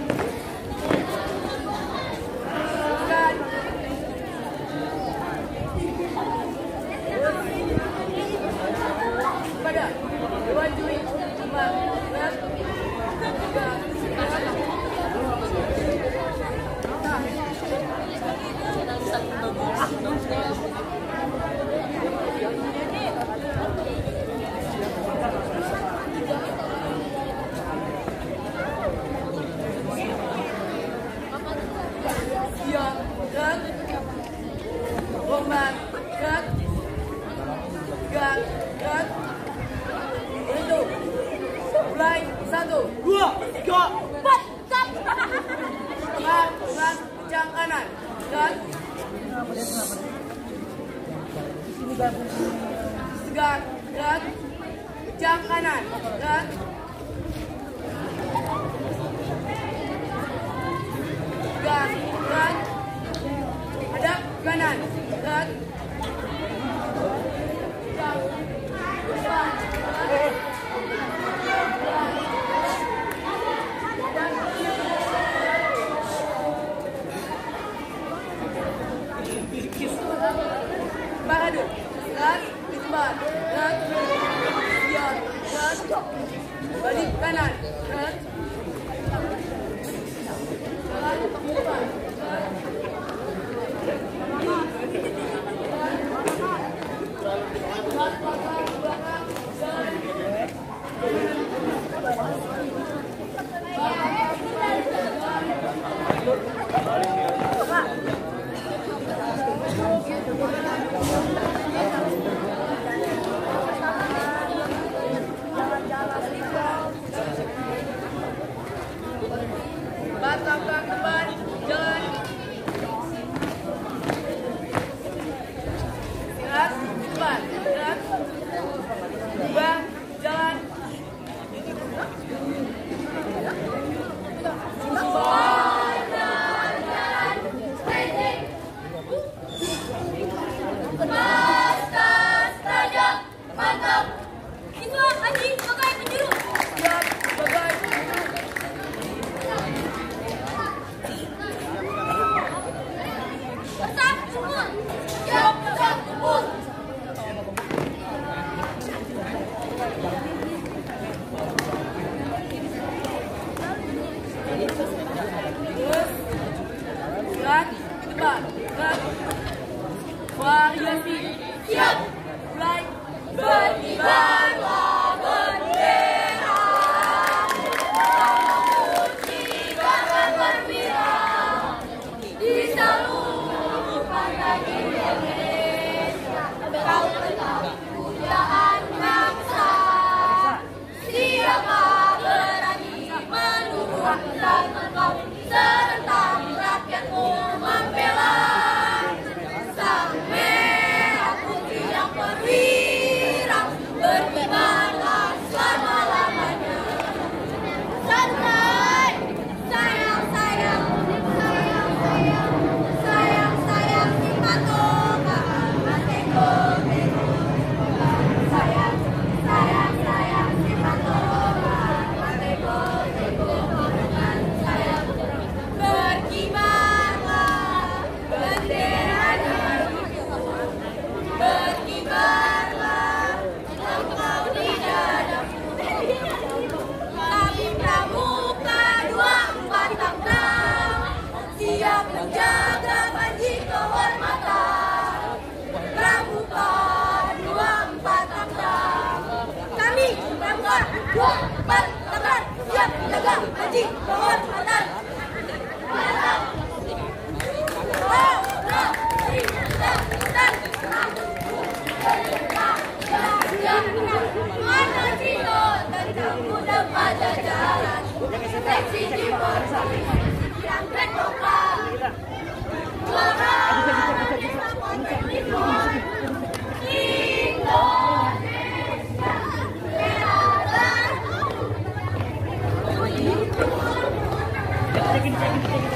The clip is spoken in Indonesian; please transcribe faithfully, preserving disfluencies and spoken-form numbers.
Satu, dua, tiga, empat, stop. Pelan, pelan, kencang kanan. Dan tegak, dan kencang kanan. Dan tegak, dan hadap kanan. Dan Bahadur, gerak, isbat, gerak, siap, gerak, balik kanan, gerak, gerak, isbat, gerak, batang ke depan, jalan. Gerak, depan, gerak. Ubah, jalan. Mantap. Itu anjing pakai penjuru. Siap, bagai penjuru. Besar sempur. Siap, besar sempur. Terus, gerak, depan, gerak. Variasi. Siap, mulai. Berkibarlah bendera, memujikan perwira di seluruh pantai Indonesia. Kau tetap pujaan bangsa. Siapa berani menurut dan engkau serentang rakyatmu membela sang merah putih yang perwira. Berkibarlah selama-lamanya. Santai, sayang, sayang, sayang, sayang, sayang, sayang, si matoka, mateko, teko. Sayang, sayang, sayang, si matoka, mateko, teko. Dengan sayang, berkibarlah benderanya, berkibarlah. Siap menjaga panji kehormatan Pramuka dua empat Tangerang. Kami Pramuka dua empat Tangerang siap menjaga panji kehormatan. Mantap. Oh, no, dan dan mana Cino tentang muda pada jalan seksi timur yang tertukar suara Indonesia berada.